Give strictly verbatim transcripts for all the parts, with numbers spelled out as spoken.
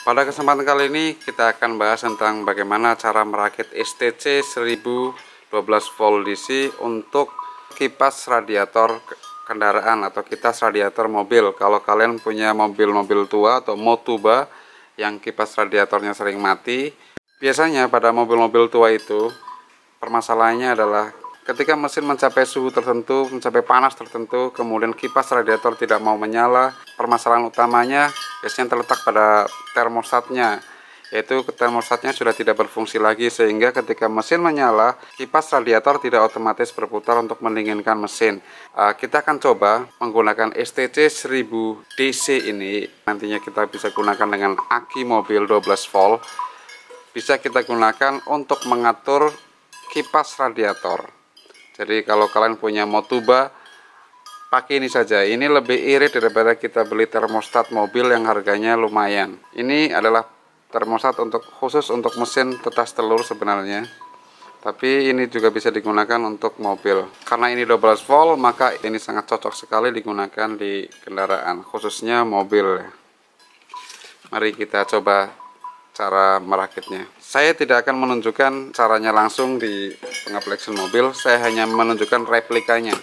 Pada kesempatan kali ini kita akan bahas tentang bagaimana cara merakit S T C seribu dua belas volt D C untuk kipas radiator kendaraan atau kipas radiator mobil. Kalau kalian punya mobil-mobil tua atau Motuba yang kipas radiatornya sering mati, biasanya pada mobil-mobil tua itu permasalahannya adalah ketika mesin mencapai suhu tertentu, mencapai panas tertentu, kemudian kipas radiator tidak mau menyala. Permasalahan utamanya biasanya terletak pada termostatnya, yaitu termostatnya sudah tidak berfungsi lagi, sehingga ketika mesin menyala, kipas radiator tidak otomatis berputar untuk mendinginkan mesin. Uh, kita akan coba menggunakan S T C seribu D C ini. Nantinya kita bisa gunakan dengan aki mobil dua belas volt. Bisa kita gunakan untuk mengatur kipas radiator. Jadi kalau kalian punya Motuba, pakai ini saja. Ini lebih irit daripada kita beli termostat mobil yang harganya lumayan. Ini adalah termostat untuk khusus untuk mesin tetas telur sebenarnya. Tapi ini juga bisa digunakan untuk mobil. Karena ini dua belas volt, maka ini sangat cocok sekali digunakan di kendaraan, khususnya mobil. Mari kita coba cara merakitnya. Saya tidak akan menunjukkan caranya langsung di pengaplikasian mobil, saya hanya menunjukkan replikanya.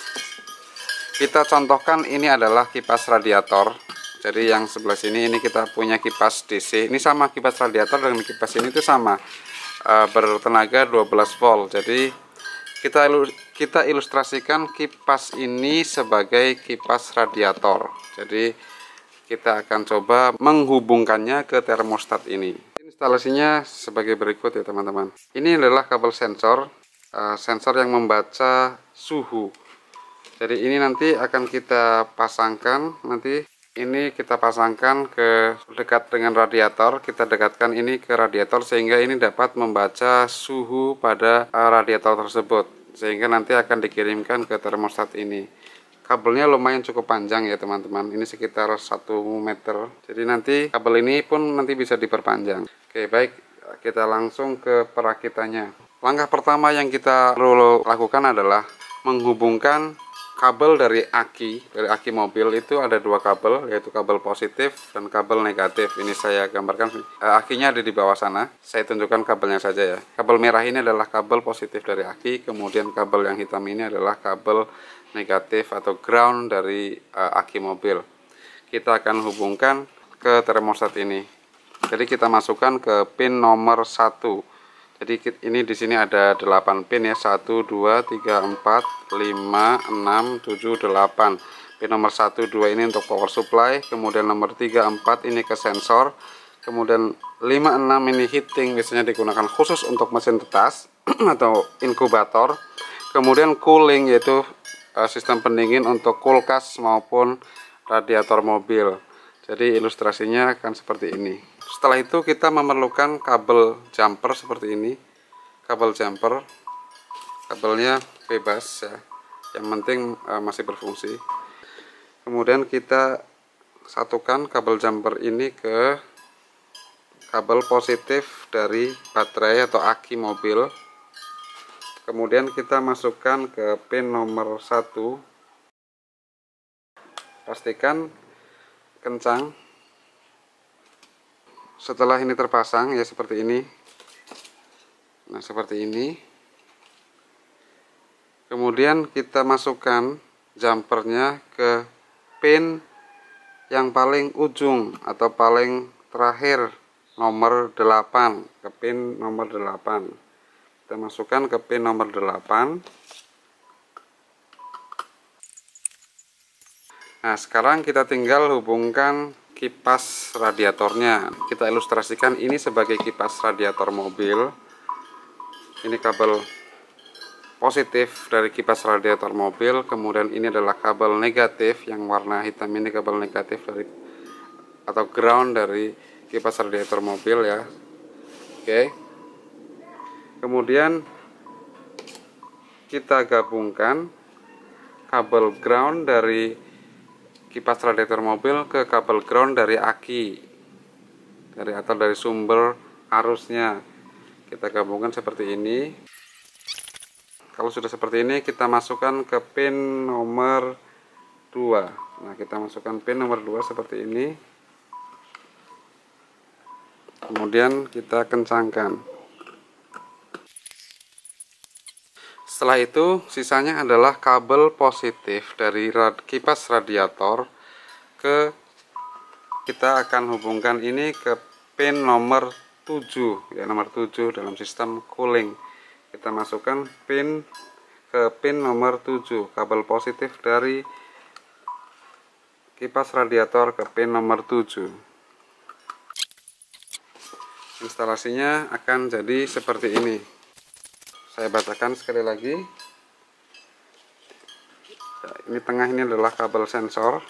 Kita contohkan ini adalah kipas radiator. Jadi yang sebelah sini ini kita punya kipas D C. Ini sama kipas radiator dengan kipas ini itu sama, e, bertenaga dua belas volt. Jadi kita kita ilustrasikan kipas ini sebagai kipas radiator. Jadi kita akan coba menghubungkannya ke termostat ini. Instalasinya sebagai berikut ya teman-teman. Ini adalah kabel sensor, uh, sensor yang membaca suhu. Jadi ini nanti akan kita pasangkan, nanti ini kita pasangkan ke dekat dengan radiator. Kita dekatkan ini ke radiator sehingga ini dapat membaca suhu pada uh, radiator tersebut. Sehingga nanti akan dikirimkan ke termostat ini. Kabelnya lumayan cukup panjang ya teman-teman, ini sekitar satu meter. Jadi nanti kabel ini pun nanti bisa diperpanjang. Oke, baik, kita langsung ke perakitannya. Langkah pertama yang kita perlu lakukan adalah menghubungkan kabel dari aki. Dari aki mobil itu ada dua kabel, yaitu kabel positif dan kabel negatif. Ini saya gambarkan, eh, akinya ada di bawah sana. Saya tunjukkan kabelnya saja ya. Kabel merah ini adalah kabel positif dari aki, kemudian kabel yang hitam ini adalah kabel negatif atau ground dari uh, aki mobil. Kita akan hubungkan ke termostat ini. Jadi kita masukkan ke pin nomor satu. Jadi ini di sini ada delapan pin ya, satu, dua, tiga, empat, lima, enam, tujuh, delapan. Pin nomor satu, dua ini untuk power supply, kemudian nomor tiga, empat ini ke sensor, kemudian lima, enam ini heating, biasanya digunakan khusus untuk mesin tetas atau inkubator. Kemudian cooling, yaitu sistem pendingin untuk kulkas maupun radiator mobil. Jadi ilustrasinya akan seperti ini. Setelah itu kita memerlukan kabel jumper seperti ini. Kabel jumper, kabelnya bebas ya, yang penting uh, masih berfungsi. Kemudian kita satukan kabel jumper ini ke kabel positif dari baterai atau aki mobil. Kemudian kita masukkan ke pin nomor satu. Pastikan kencang. Setelah ini terpasang ya seperti ini. Nah, seperti ini. Kemudian kita masukkan jumpernya ke pin yang paling ujung atau paling terakhir, nomor delapan, ke pin nomor delapan. Kita masukkan ke pin nomor delapan. Nah, sekarang kita tinggal hubungkan kipas radiatornya. Kita ilustrasikan ini sebagai kipas radiator mobil. Ini kabel positif dari kipas radiator mobil. Kemudian ini adalah kabel negatif yang warna hitam, ini kabel negatif dari atau ground dari kipas radiator mobil ya. Oke. Kemudian kita gabungkan kabel ground dari kipas radiator mobil ke kabel ground dari aki, dari atau dari sumber arusnya. Kita gabungkan seperti ini. Kalau sudah seperti ini, kita masukkan ke pin nomor dua. Nah, kita masukkan pin nomor dua seperti ini. kemudian kita kencangkan. Setelah itu sisanya adalah kabel positif dari rad, kipas radiator ke kita akan hubungkan ini ke pin nomor tujuh ya, nomor tujuh dalam sistem cooling. Kita masukkan pin ke pin nomor tujuh, kabel positif dari kipas radiator ke pin nomor tujuh. Instalasinya akan jadi seperti ini. Saya bacakan sekali lagi. Nah, ini tengah ini adalah kabel sensor.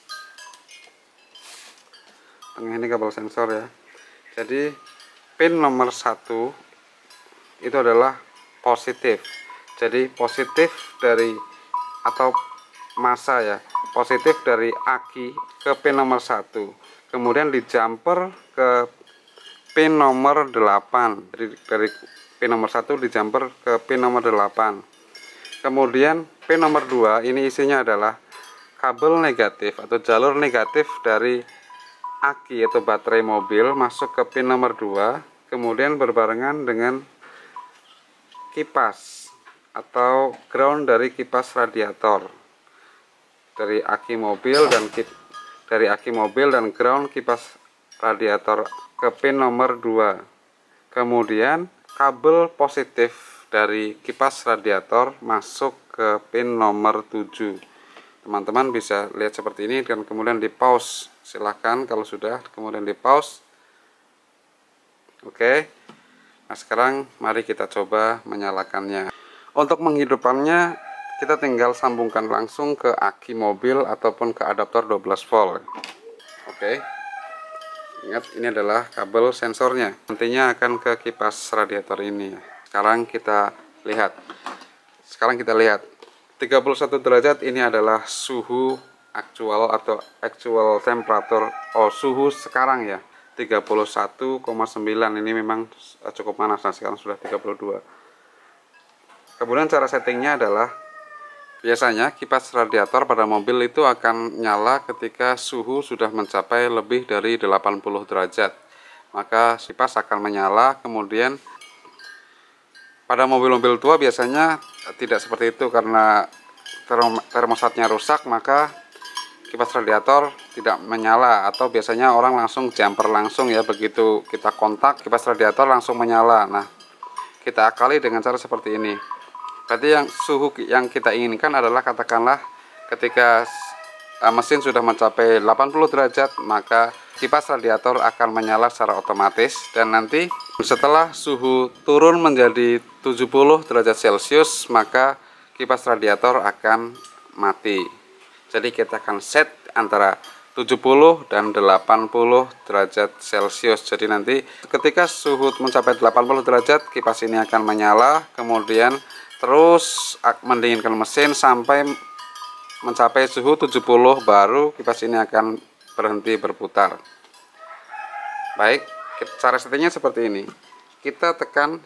Tengah ini kabel sensor ya. Jadi pin nomor satu itu adalah positif. Jadi positif dari atau massa ya, positif dari aki ke pin nomor satu. Kemudian di jumper ke pin nomor delapan. Jadi dari pin nomor satu di jumper ke pin nomor delapan. Kemudian pin nomor dua ini isinya adalah kabel negatif atau jalur negatif dari aki atau baterai mobil masuk ke pin nomor dua, kemudian berbarengan dengan kipas atau ground dari kipas radiator. Dari aki mobil dan kip, dari aki mobil dan ground kipas radiator ke pin nomor dua. Kemudian kabel positif dari kipas radiator masuk ke pin nomor tujuh. Teman-teman bisa lihat seperti ini dan kemudian di pause. Silahkan kalau sudah, kemudian di pause. Oke. Nah sekarang mari kita coba menyalakannya. Untuk menghidupkannya kita tinggal sambungkan langsung ke aki mobil ataupun ke adaptor dua belas volt. Oke. Ingat, ini adalah kabel sensornya. Nantinya akan ke kipas radiator ini. Sekarang kita lihat. Sekarang kita lihat. tiga puluh satu derajat ini adalah suhu aktual atau actual temperature. Oh, suhu sekarang ya. tiga puluh satu koma sembilan. Ini memang cukup panas. Nah, sekarang sudah tiga puluh dua. Kemudian cara settingnya adalah biasanya kipas radiator pada mobil itu akan nyala ketika suhu sudah mencapai lebih dari delapan puluh derajat. Maka kipas akan menyala. Kemudian pada mobil-mobil tua biasanya tidak seperti itu karena termostatnya rusak, maka kipas radiator tidak menyala atau biasanya orang langsung jumper langsung ya, begitu kita kontak kipas radiator langsung menyala. Nah, kita akali dengan cara seperti ini. Berarti yang suhu yang kita inginkan adalah katakanlah ketika mesin sudah mencapai delapan puluh derajat, maka kipas radiator akan menyala secara otomatis, dan nanti setelah suhu turun menjadi tujuh puluh derajat Celcius, maka kipas radiator akan mati. Jadi kita akan set antara tujuh puluh dan delapan puluh derajat Celcius. Jadi nanti ketika suhu mencapai delapan puluh derajat, kipas ini akan menyala, kemudian terus mendinginkan mesin sampai mencapai suhu tujuh puluh, baru kipas ini akan berhenti berputar. Baik, cara settingnya seperti ini. Kita tekan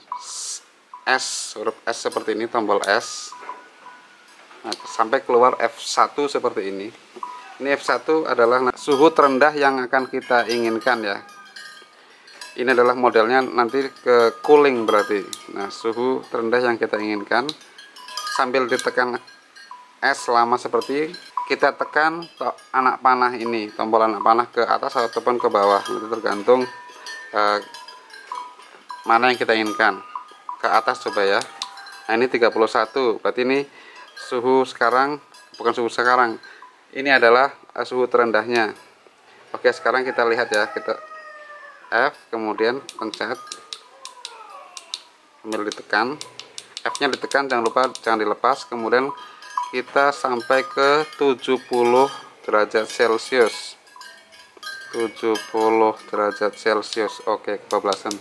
S, huruf S seperti ini, tombol S. Nah, sampai keluar F satu seperti ini. Ini F satu adalah suhu terendah yang akan kita inginkan ya. Ini adalah modelnya nanti ke cooling berarti. Nah, suhu terendah yang kita inginkan. Sambil ditekan S lama seperti, kita tekan anak panah ini, tombol anak panah ke atas ataupun ke bawah. Itu tergantung eh, mana yang kita inginkan. Ke atas coba ya. Nah, ini tiga puluh satu. Berarti ini suhu sekarang, bukan suhu sekarang. Ini adalah eh, suhu terendahnya. Oke, sekarang kita lihat ya. Kita F, kemudian pencet, sambil ditekan, F-nya ditekan, jangan lupa jangan dilepas, kemudian kita sampai ke tujuh puluh derajat Celcius. tujuh puluh derajat Celcius. Oke, kebablasan.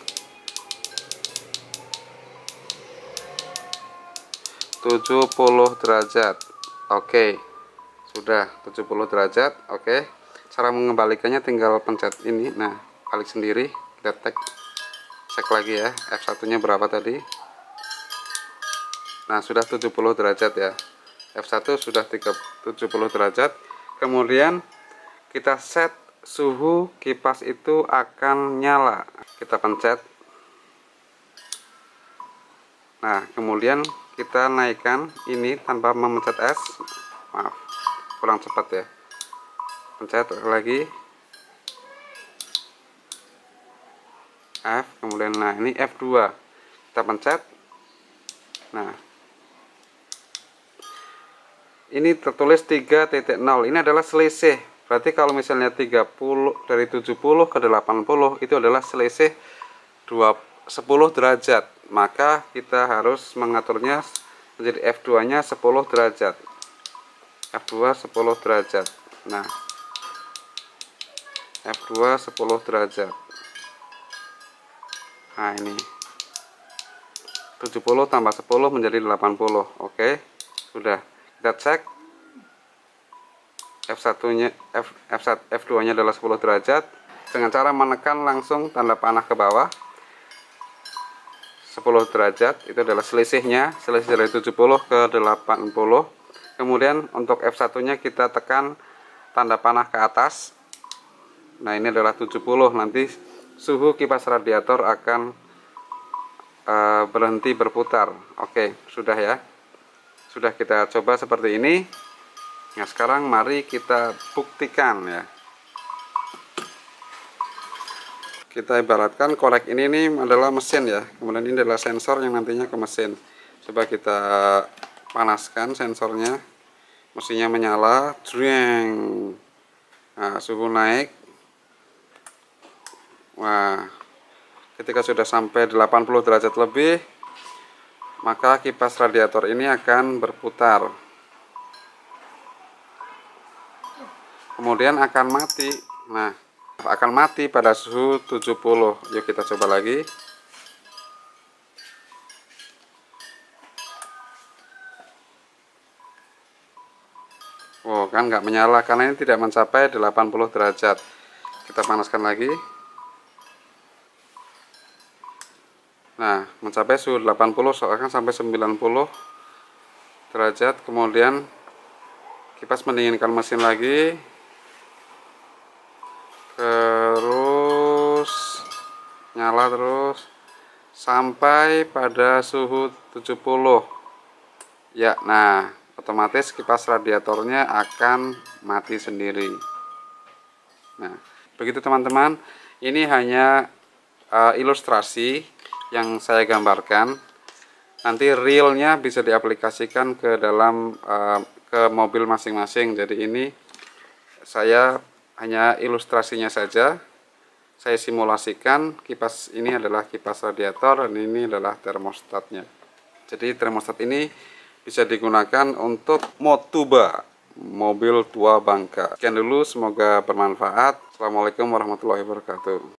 tujuh puluh derajat. Oke. Sudah tujuh puluh derajat. Oke. Cara mengembalikannya tinggal pencet ini. Nah, balik sendiri, kita tag, cek lagi ya F satu nya berapa tadi. Nah, sudah tujuh puluh derajat ya, F satu sudah tujuh puluh derajat. Kemudian kita set suhu kipas itu akan nyala. Kita pencet. Nah, kemudian kita naikkan ini tanpa memencet S. Maaf, kurang cepat ya. Pencet lagi. F, kemudian nah ini F dua. Kita pencet. Nah, ini tertulis tiga titik nol. Ini adalah selisih. Berarti kalau misalnya tiga puluh dari tujuh puluh ke delapan puluh itu adalah selisih sepuluh derajat. Maka kita harus mengaturnya menjadi F dua nya sepuluh derajat. F dua sepuluh derajat. Nah, F dua sepuluh derajat. Nah, ini tujuh puluh tambah sepuluh menjadi delapan puluh. Oke, sudah. Kita cek. F satu nya F, F1, F dua nya adalah sepuluh derajat. Dengan cara menekan langsung tanda panah ke bawah. sepuluh derajat itu adalah selisihnya, selisih dari tujuh puluh ke delapan puluh. Kemudian untuk F satu nya kita tekan tanda panah ke atas. Nah, ini adalah tujuh puluh. Nanti suhu kipas radiator akan uh, berhenti berputar. Oke, sudah ya. Sudah kita coba seperti ini. Nah, sekarang mari kita buktikan ya. Kita ibaratkan korek ini nih adalah mesin ya. Kemudian ini adalah sensor yang nantinya ke mesin. Coba kita panaskan sensornya. Mesinnya menyala. Dreng. Nah, suhu naik. Wah, ketika sudah sampai delapan puluh derajat lebih, maka kipas radiator ini akan berputar. Kemudian akan mati. Nah, akan mati pada suhu tujuh puluh. Yuk kita coba lagi. Oh, kan nggak menyala karena ini tidak mencapai delapan puluh derajat. Kita panaskan lagi. Nah, mencapai suhu delapan puluh, soalnya sampai sembilan puluh derajat. Kemudian kipas mendinginkan mesin lagi. Terus nyala terus sampai pada suhu tujuh puluh. Ya, nah, otomatis kipas radiatornya akan mati sendiri. Nah, begitu teman-teman. Ini hanya uh, ilustrasi yang saya gambarkan. Nanti realnya bisa diaplikasikan ke dalam uh, ke mobil masing-masing. Jadi ini saya hanya ilustrasinya saja. Saya simulasikan kipas ini adalah kipas radiator dan ini adalah termostatnya. Jadi termostat ini bisa digunakan untuk motuba, mobil tua bangka. Sekian dulu, semoga bermanfaat. Assalamualaikum warahmatullahi wabarakatuh.